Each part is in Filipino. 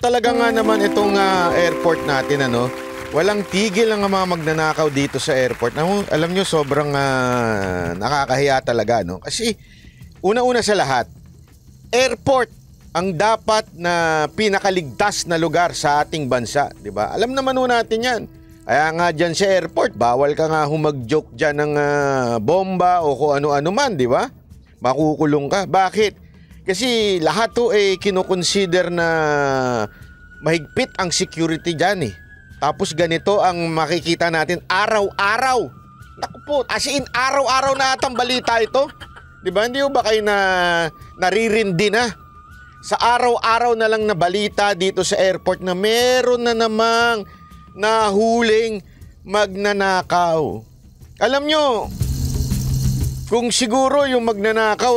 talaga nga naman itong airport natin, ano? Walang tigil ang mga magnanakaw dito sa airport. Alam nyo, sobrang nakakahiya talaga, no? Kasi una-una sa lahat, airport ang dapat na pinakaligtas na lugar sa ating bansa, di ba? Alam naman natin yan. Kaya nga dyan sa airport, bawal ka nga humag-joke dyan ng bomba o kung ano-ano man, di ba? Makukulong ka. Bakit? Kasi lahat to kinukonsider na mahigpit ang security dyan eh. Tapos ganito ang makikita natin araw-araw. Naku po, as in araw-araw na atang balita ito. Diba? Hindi ba kayo naririndi na? Sa araw-araw na lang na balita dito sa airport na meron na namang nahuling magnanakaw. Alam nyo, kung siguro yung magnanakaw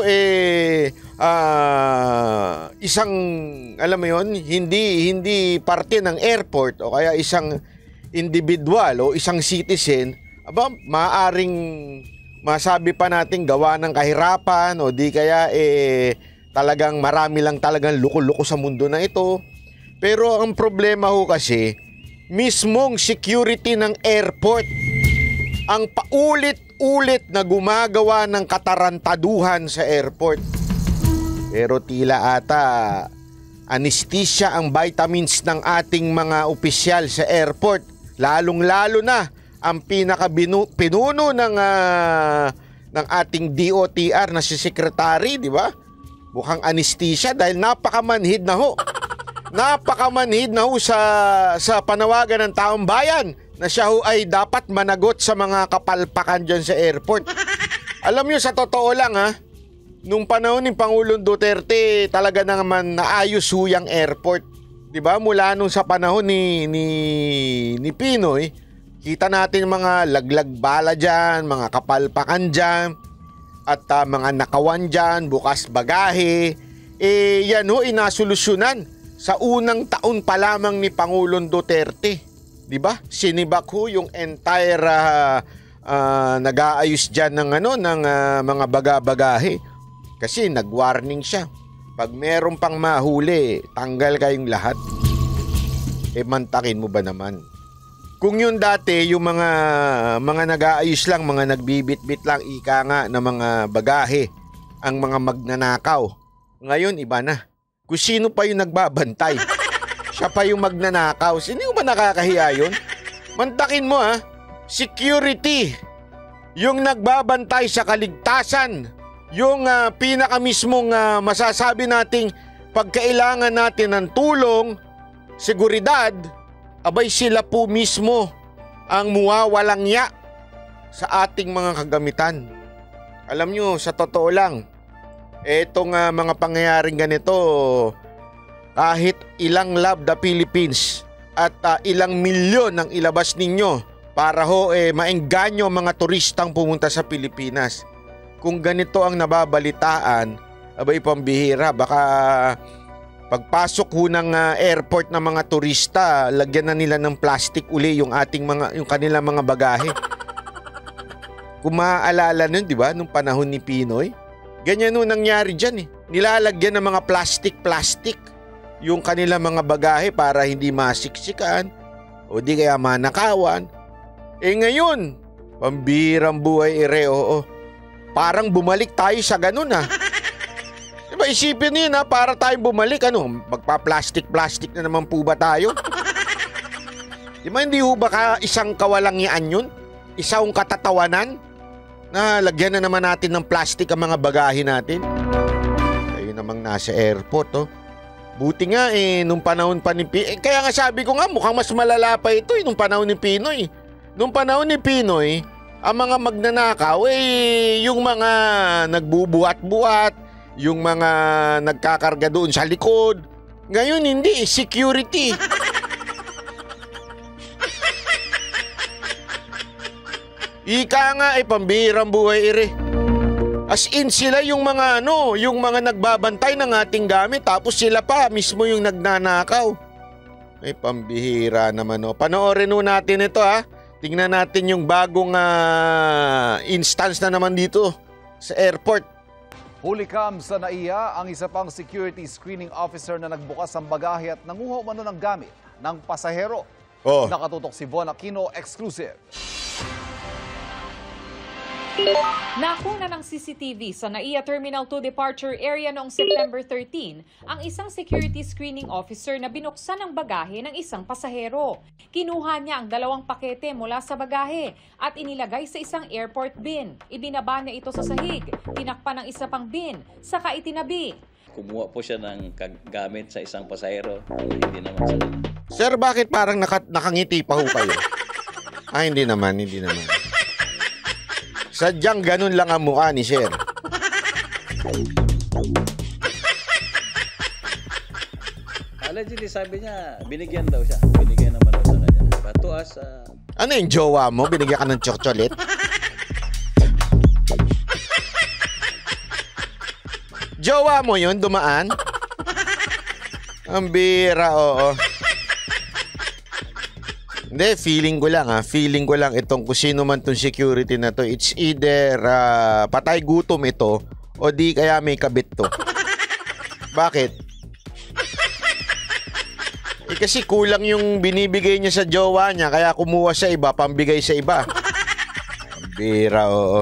isang, alam mo yun, hindi parte ng airport o kaya isang individual o isang citizen, maaaring masabi pa natin gawa ng kahirapan o di kaya talagang marami lang talagang luko-luko sa mundo na ito. Pero ang problema ho kasi, mismong security ng airport ang paulit-ulit na gumagawa ng katarantaduhan sa airport. Pero tila ata anesthesia ang vitamins ng ating mga opisyal sa airport. Lalong-lalo na ang pinaka-pinuno ng ating DOTR na si Secretary, di ba? Mukhang anesthesia dahil napakamanhid na ho. Napakamanhid na ho sa panawagan ng taong bayan na siya ho ay dapat managot sa mga kapalpakan dyan sa airport. Alam nyo, sa totoo lang nung panahon ni Pangulong Duterte, talaga naman naayos ho yung airport. Diba? Mula nung sa panahon ni Pinoy, kita natin mga laglag bala dyan, mga kapalpakan dyan, at mga nakawan dyan, bukas bagahe. Yan ho, inasolusyonan sa unang taon pa lamang ni Pangulong Duterte. Diba? Sinibak ho yung entire nag-aayos dyan ng mga bagabagahe. Kasi nag-warning siya. Pag meron pang mahuli, tanggal kayong lahat. Mantakin mo ba naman? Kung yun dati, yung mga nag-aayos lang, mga nagbibit-bit lang, ika nga na mga bagahe, ang mga magnanakaw. Ngayon, iba na. Kung sino pa yung nagbabantay, siya pa yung magnanakaw. Sino ba nakakahiya yun? Mantakin mo security. Yung nagbabantay sa kaligtasan. Yung pinakamismong masasabi nating pagkailangan natin ng tulong, seguridad, abay sila po mismo ang muwawalang ya sa ating mga kagamitan. Alam nyo, sa totoo lang, etong mga pangyayaring ganito, kahit ilang Love the Philippines at ilang milyon ang ilabas ninyo para maengganyo mga turistang pumunta sa Pilipinas. Kung ganito ang nababalitaan, abay pambihira, baka pagpasok ho ng airport ng mga turista, lagyan na nila ng plastic uli yung kanilang mga bagahe. Kung maaalala nun, di ba, nung panahon ni Pinoy, ganyan nun nangyari dyan Nilalagyan ng mga plastic yung kanilang mga bagahe para hindi masiksikan o di kaya manakawan. Ngayon, pambihirang buhay oo. Parang bumalik tayo sa ganun Diba, isipin niyo para tayo bumalik, magpa-plastic na naman po ba tayo? Diba, hindi ho ba isang kawalangyaan yun? Isang katatawanan? Na lagyan na naman natin ng plastic ang mga bagahe natin? Kayo namang nasa airport, Buti nga nung panahon pa ni Pinoy. Kaya nga sabi ko nga, mukhang mas malala pa ito nung panahon ni Pinoy. Nung panahon ni Pinoy, ang mga magnanakaw yung mga nagbubuhat-buhat, yung mga nagkakarga doon sa likod. Ngayon hindi, security. Ika nga pambihirang buhay As in sila yung mga yung mga nagbabantay ng ating gamit, tapos sila pa mismo yung nagnanakaw. Pambihira naman Panoorin natin ito Tingnan natin yung bagong instance na naman dito sa airport. Hulikam sa NAIA ang isa pang security screening officer na nagbukas ng bagahe at nanguha umano ng gamit ng pasahero. Oh. Nakatutok si Von Aquino, exclusive. Nakuna ng CCTV sa NAIA Terminal 2 Departure Area noong September 13 ang isang security screening officer na binuksan ang bagahe ng isang pasahero. Kinuha niya ang 2 pakete mula sa bagahe at inilagay sa isang airport bin. Ibinaba niya ito sa sahig, tinakpan ng isa pang bin, saka itinabi. Kumuha po siya ng gamit sa isang pasahero. Hindi naman sa... Sir, bakit parang nakangiti pa ho kayo? Hindi naman. Sadyang ganun lang ang mukha ni Sir. Allegedly, sabi niya, binigyan daw siya. Binigyan naman daw sa kanya. But to us, Ano yung jowa mo? Binigyan ka ng chocolate? Jowa mo yun? Dumaan? Ang bira, oo. Hindi, feeling ko lang itong kung sino man tong security na to, it's either patay gutom ito o di kaya may kabit to. Bakit? Kasi kulang yung binibigay niya sa jowa niya kaya kumuha sa iba, pambigay sa iba. Bira, oo.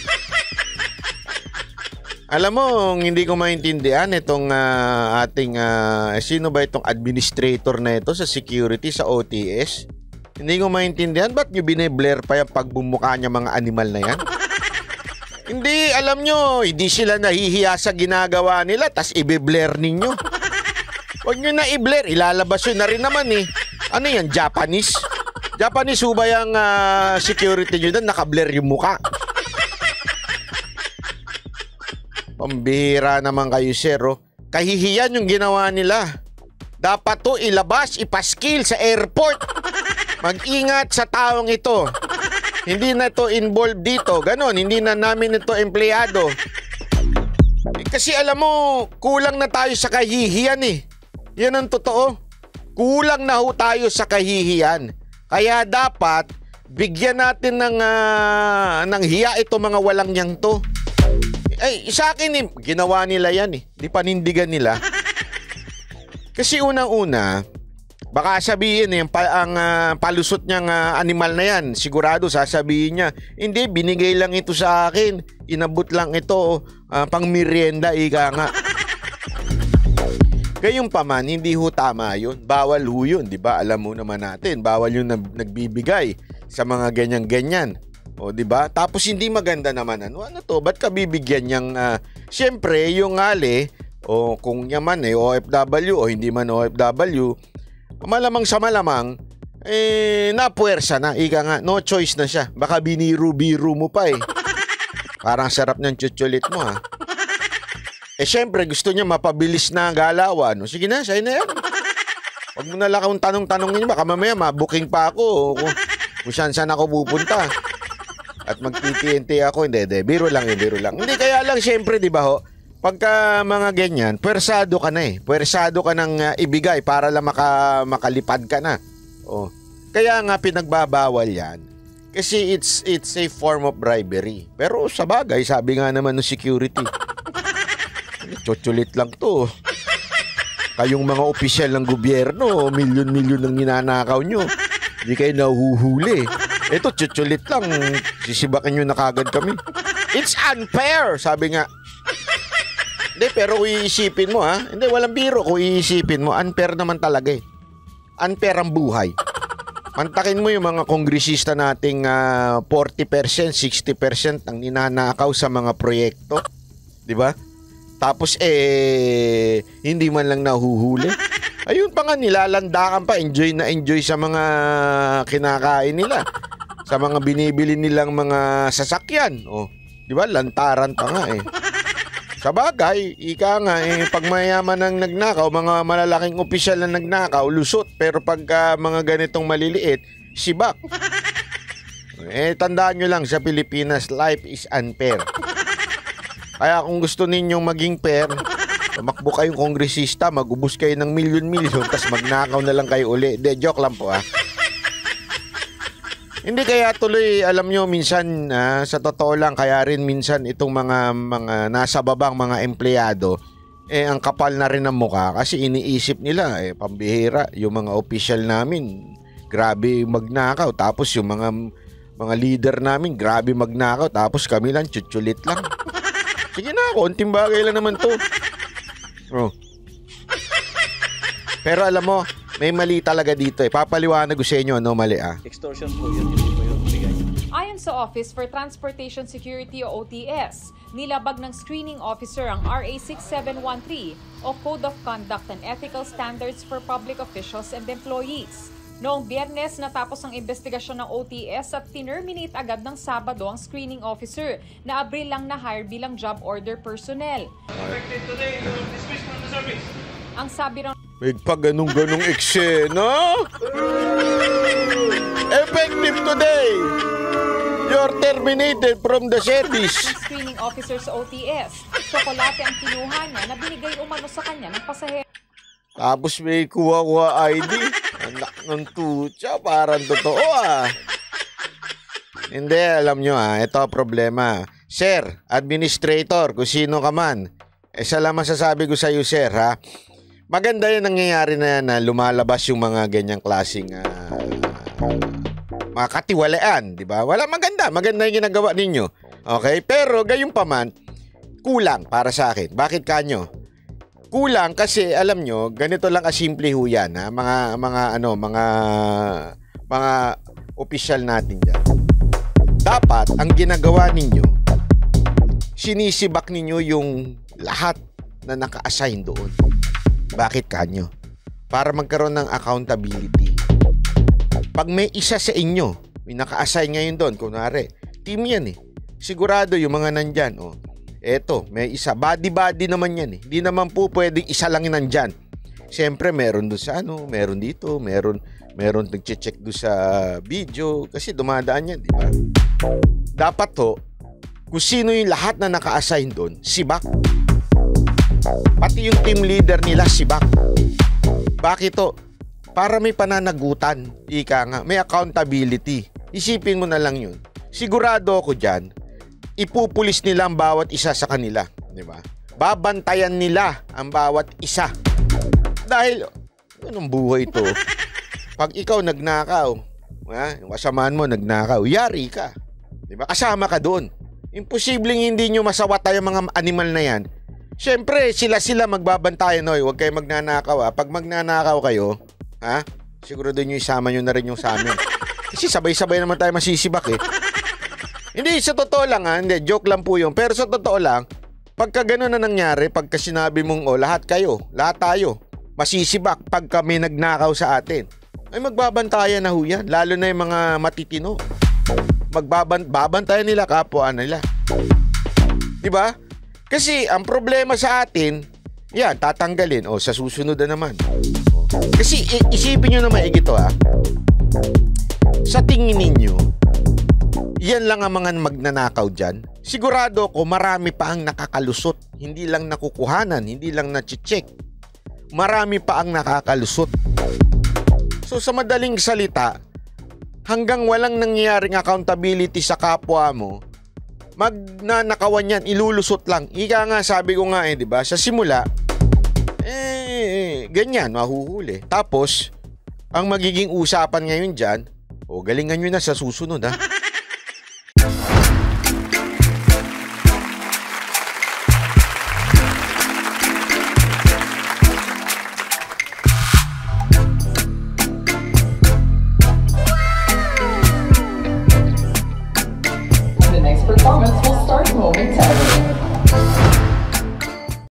Alam mo, hindi ko maintindihan itong ating, sino ba itong administrator na ito sa security, sa OTS? Hindi ko maintindihan, ba't nyo bine-blur pa yung pagbumuka niya mga animal na yan? Hindi, alam nyo, hindi sila nahihiya sa ginagawa nila, tas i-blur ninyo. Huwag nyo na i-blur, ilalabas yun na rin naman eh. Ano yan, Japanese? Japanese ho ba yung security nyo doon, naka-blur yung muka? Pambihira naman kayo, sir. Oh. Kahihiyan yung ginawa nila. Dapat to ilabas, ipaskil sa airport. Mag-ingat sa taong ito. Hindi na to involved dito. Ganon, hindi na namin ito empleyado. Kasi alam mo, kulang na tayo sa kahihiyan eh. Yan ang totoo. Kulang na ho tayo sa kahihiyan. Kaya dapat, bigyan natin ng hiya ito mga walang niyang to. Sa akin eh, ginawa nila yan eh. Di panindigan nila. Kasi unang-una, baka sabihin ang palusot niyang animal na yan, sigurado sasabihin niya, hindi, binigay lang ito sa akin, inabot lang ito, pang merienda, ika nga. Gayong paman, hindi ho tama yun. Bawal ho yun, di ba? Alam mo naman natin, bawal yung nagbibigay sa mga ganyan-ganyan. O, di ba? Tapos hindi maganda naman, ano to? Ba't ka bibigyan niyang, siyempre, yung ngali, o kung yaman OFW o hindi man OFW, malamang sa malamang, napuwersa na, ika nga, no choice na siya. Baka biniru-biru mo pa eh. Parang sarap ng chuchulit mo ha. Siyempre, gusto niya mapabilis na galawan. No? Sige na, sa'yo na yan. Huwag mo na lang akong tanong-tanongin niyo, baka mamaya mabuking pa ako kung saan ako pupunta. At mag-TNT ako, hindi, biro lang. Hindi, kaya lang, siyempre, di ba ho, pagka mga ganyan, pwersado ka na eh. Pwersado ka nang ibigay para lang makalipad ka na. Oh. Kaya nga pinagbabawal yan. Kasi it's a form of bribery. Pero sa bagay, sabi nga naman ng security, chuchulit lang to. Kayong mga opisyal ng gobyerno, milyon-milyon ang ninanakaw nyo. Hindi kayo nahuhuli. Ito, chuchulit lang. Sisibakan nyo na kagad kami. It's unfair, sabi nga. Hindi, pero kung iisipin mo hindi, walang biro. Kung iisipin mo, unfair naman talaga eh. Unfair ang buhay. Mantakin mo yung mga kongresista nating 40%, 60% ang ninanakaw sa mga proyekto. Di ba? Tapos hindi man lang nahuhuli. Ayun pa nga, nilalandakan pa, enjoy na enjoy sa mga kinakain nila. Sa mga binibili nilang mga sasakyan. Oh, di ba? Lantaran pa nga eh. Sa bagay, ika nga pag mayaman ang nagnakaw, mga malalaking opisyal na nagnakaw, lusot. Pero pagka mga ganitong maliliit, sibak. Tandaan nyo lang, sa Pilipinas, life is unfair. Kaya kung gusto ninyong maging fair, tumakbo kayong kongresista, magubos kayo ng milyon-milyon, tapos magnakaw na lang kayo uli. De, joke lang po Hindi kaya tuloy, alam nyo, minsan, sa totoo lang, kaya rin minsan itong mga nasa babang mga empleyado, ang kapal na rin ng mukha kasi iniisip nila, pambihira, yung mga official namin, grabe magnakaw. Tapos yung mga leader namin, grabe magnakaw. Tapos kami lang, tsutulit lang. Sige na, konting bagay lang naman to. Oh. Pero alam mo, may mali talaga dito Papaliwanag ko sa inyo, mali Extortion po yun, hindi po yun bigay. Ayon sa Office for Transportation Security o OTS, nilabag ng screening officer ang RA 6713 o Code of Conduct and Ethical Standards for Public Officials and Employees. Noong Biyernes, natapos ang investigasyon ng OTS at tinerminate agad ng Sabado ang screening officer na Abril lang na-hire bilang job order personnel. Effective today, you are dismissed from the service. Ang sabi ng May ganong eksena. Effective today. You're terminated from the service. screening officer sa OTS, tsokolate ang kinuha niya na binigay umano sa kanya ng pasahero. Tapos may kuha ID. Anak ng tutsa, parang totoo Hindi, alam nyo ito ang problema. Sir, administrator, kung sino ka man, isa lang masasabi ko sa iyo, sir, maganda yung nangyayari na yan na lumalabas yung mga ganyang klaseng mga katiwalaan, di ba? Wala, maganda yung ginagawa ninyo. Okay? Pero gayon pa man, kulang para sa akin. Bakit kanyo? Kulang kasi alam nyo, ganito lang kasimple ho yan, mga opisyal natin dyan. Dapat ang ginagawa ninyo, sinisibak ninyo yung lahat na naka-assign doon. Bakit kanyo? Para magkaroon ng accountability. Pag may isa sa inyo, may naka-assign ngayon doon, kunwari, team yan sigurado yung mga nandyan, eto, may isa, body naman yan Hindi naman po pwedeng isa lang nandyan. Siyempre, meron doon sa meron dito, meron nag-check doon sa video, kasi dumadaan yan, di ba? Dapat kung sino yung lahat na naka-assign doon, sibak. Pati yung team leader nila, sibak. Bakit Para may pananagutan, may accountability. Isipin mo na lang yun. Sigurado ako dyan, ipupulis nila ang bawat isa sa kanila, di ba? Babantayan nila ang bawat isa. Dahil, anong buhay ito? Pag ikaw nagnakaw, yung kasamaan mo nagnakaw, yari ka. Di ba? Kasama ka doon. Imposibleng hindi nyo masawata yung mga animal na yan. Siyempre, sila magbabantayan, huwag kayo magnanakaw. Pag magnanakaw kayo, sigurado nyo isama nyo na rin yung sa amin. Kasi sabay-sabay naman tayo masisibak Hindi, sa totoo lang hindi, joke lang po yun. Pero sa totoo lang, pagka gano'n na nangyari, pagka sinabi mong, lahat tayo, masisibak pagka may nagnakaw sa atin. Ay magbabantayan na ho yan, lalo na yung mga matitino. Babantayan nila kapwa nila. Diba? Kasi ang problema sa atin, yan, tatanggalin. Sa susunod na naman. Kasi isipin nyo na maigito sa tingin ninyo, yan lang ang mga magnanakaw dyan. Sigurado ko marami pa ang nakakalusot. Hindi lang nakukuhanan, hindi lang na-check. Marami pa ang nakakalusot. So sa madaling salita, hanggang walang nangyayaring accountability sa kapwa mo, magnanakawan yan, ilulusot lang. Ika nga, sabi ko nga di ba, sa simula, ganyan, mahuhuli. Tapos, ang magiging usapan ngayon dyan, galingan nyo na sa susunod The next performance will start momentarily.